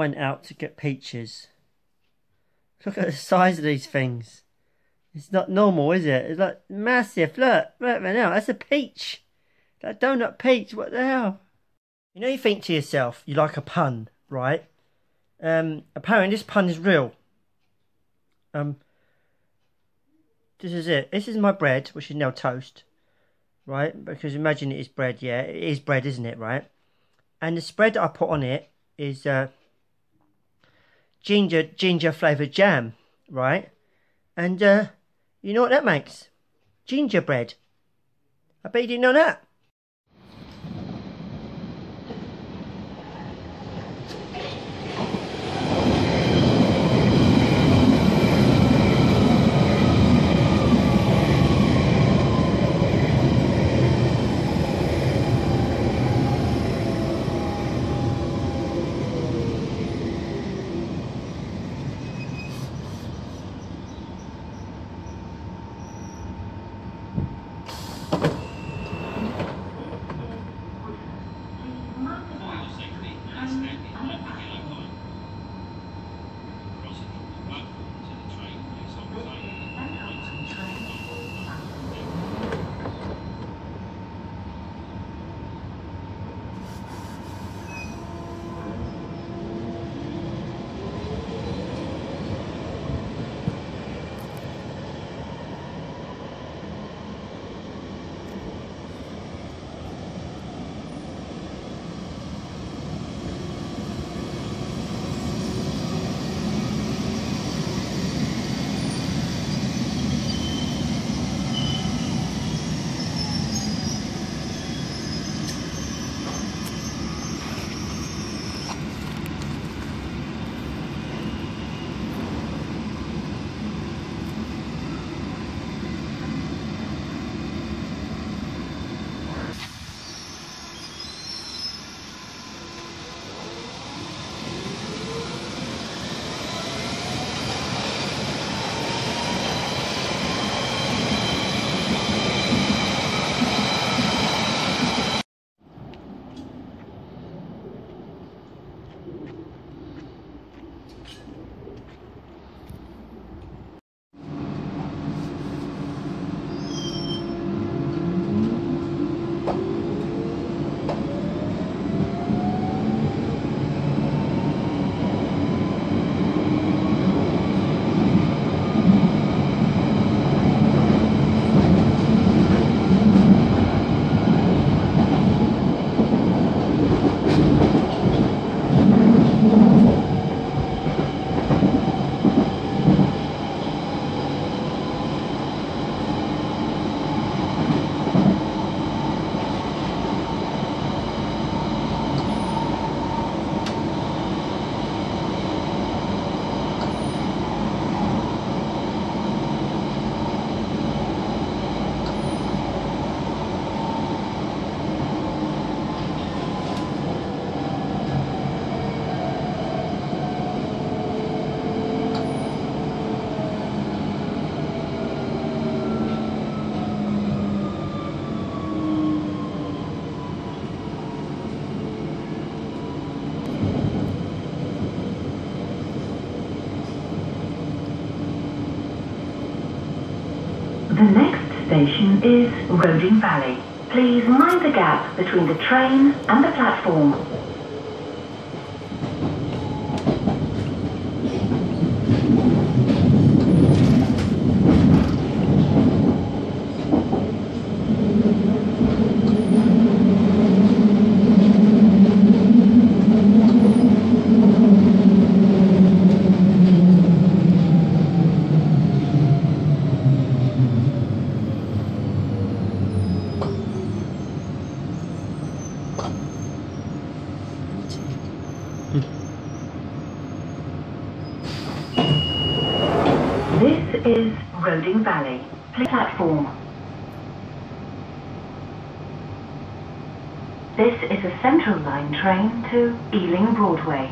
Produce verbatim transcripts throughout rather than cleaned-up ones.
went out to get peaches. Look at the size of these things. It's not normal, is it? It's like massive. Look, look now. That's a peach. That donut peach. What the hell? You know, you think to yourself, you like a pun, right? Um, apparently this pun is real. Um, this is it. This is my bread, which is now toast, right? Because imagine it is bread. Yeah, it is bread, isn't it? Right? And the spread that I put on it is uh, ginger ginger flavoured jam, right? And uh, you know what that makes? Gingerbread. I bet you didn't know that. The next station is Roding Valley. Please mind the gap between the train and the platform. This is Roding Valley platform. This is a Central Line train to Ealing Broadway.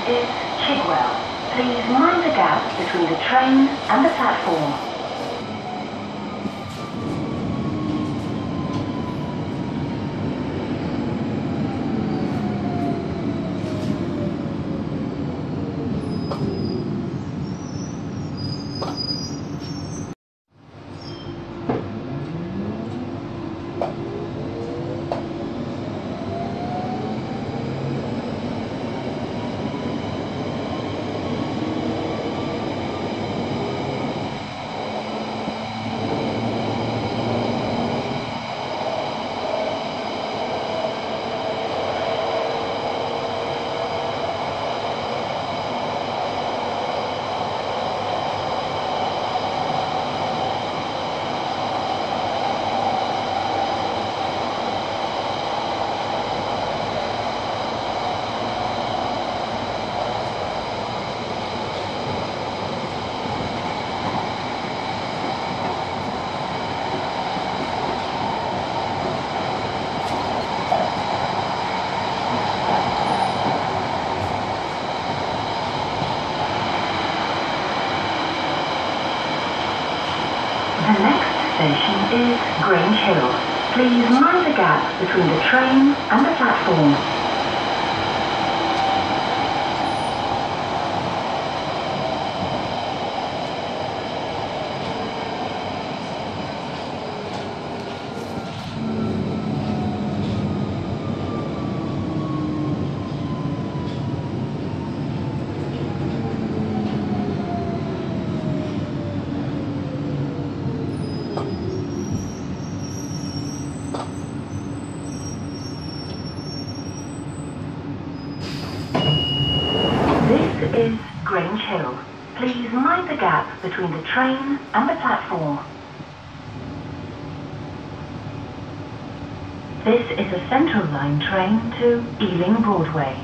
is Chigwell. Please mind the gap between the train and the platform. The next station is Grange Hill. Please mind the gap between the train and the platform. This is Grange Hill. Please mind the gap between the train and the platform. This is a Central Line train to Ealing Broadway.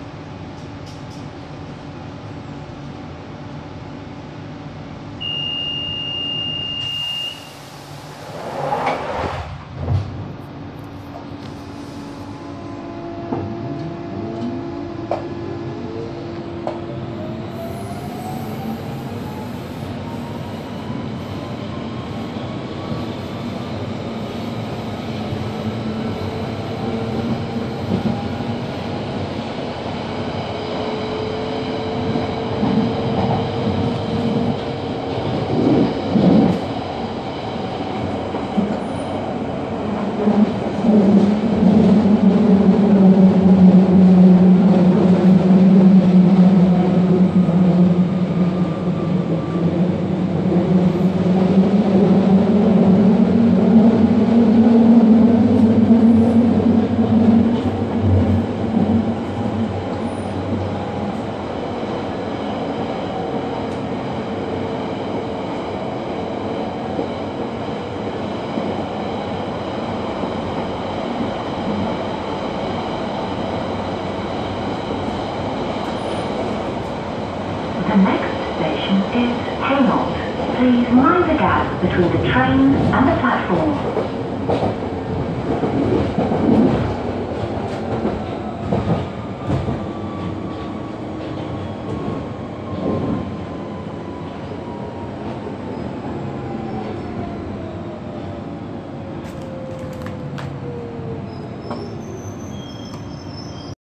The next station is Hainault. Please mind the gap between the train and the platform.